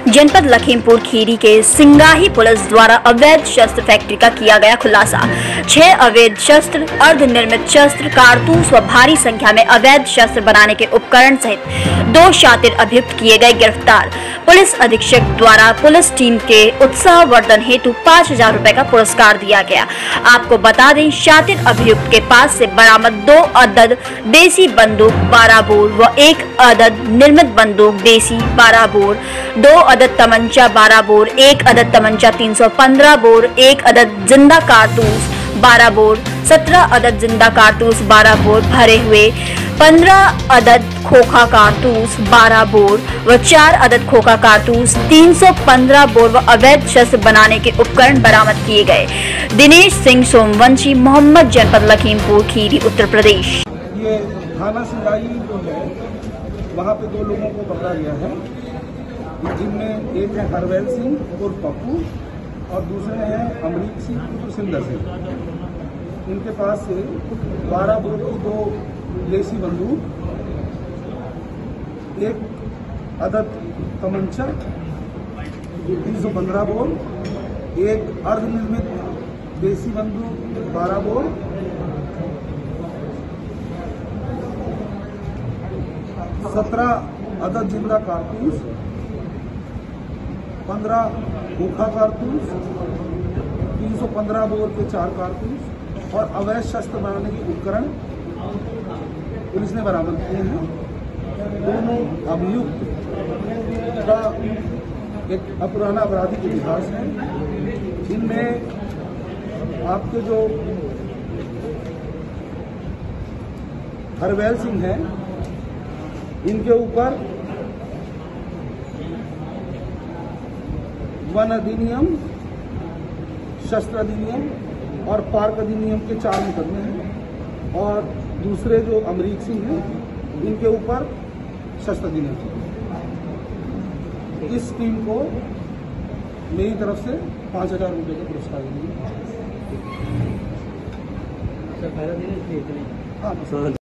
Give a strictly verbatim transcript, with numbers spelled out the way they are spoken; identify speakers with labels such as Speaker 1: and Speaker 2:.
Speaker 1: जनपद लखीमपुर खीरी के सिंगाही पुलिस द्वारा अवैध शस्त्र फैक्ट्री का किया गया खुलासा। छह अवैध शस्त्र, अर्धनिर्मित शस्त्र, कारतूस व भारी संख्या में अवैध शस्त्र बनाने के उपकरण सहित दो शातिर अभियुक्त किए गए गिरफ्तार। पुलिस अधीक्षक द्वारा पुलिस टीम के उत्साहवर्धन हेतु पाँच हजार रुपए का पुरस्कार दिया गया। आपको बता दें, शातिर अभियुक्त के पास से बरामद दो अदद देसी बंदूक बारह बोर व एक अदद निर्मित बंदूक देसी बारह बोर, दो अदद तमंचा बारह बोर, एक अदद तमंचा तीन सौ पंद्रह बोर, एक अदद जिंदा कारतूस बारह बोर, सत्रह अदद जिंदा कारतूस बारह बोर भरे हुए, पंद्रह अदद खोखा कारतूस बारह बोर व चार अदद खोखा कारतूस तीन सौ पंद्रह बोर व अवैध शस्त्र बनाने के उपकरण बरामद किए गए। दिनेश सिंह सोमवंशी, मोहम्मद, जनपद लखीमपुर खीरी, उत्तर प्रदेश।
Speaker 2: ये थाना सिंगाही जो है वहाँ पे दो लोगों को पकड़ा गया है, जिनमें एक है हरवैल सिंह और पप्पू और दूसरे हैं अमरीक सिंह और सिंदर सिंह। इनके पास से बारह बोर की दो देसी बंदूक, एक अदद तमंचा तीन सौ पंद्रह बोर, एक अर्धनिर्मित देसी बंदूक बारह बोर, सत्रह अदद जिंदा कारतूस, पंद्रह खोखा कारतूस, तीन सौ पंद्रह बोर के चार कारतूस और अवैध शस्त्र बनाने के उपकरण पुलिस ने बरामद किए हैं। दोनों अभियुक्त का एक पुराना आपराधिक इतिहास है। इनमें आपके जो हरवैल सिंह हैं, इनके ऊपर वन अधिनियम, शस्त्र अधिनियम और पार्क अधिनियम के चार मुकदमे हैं और दूसरे जो अमरीक सिंह हैं, इनके ऊपर शस्त्र अधिनियम। इस टीम को मेरी तरफ से पाँच हजार रुपये का पुरस्कार दिया। हाँ।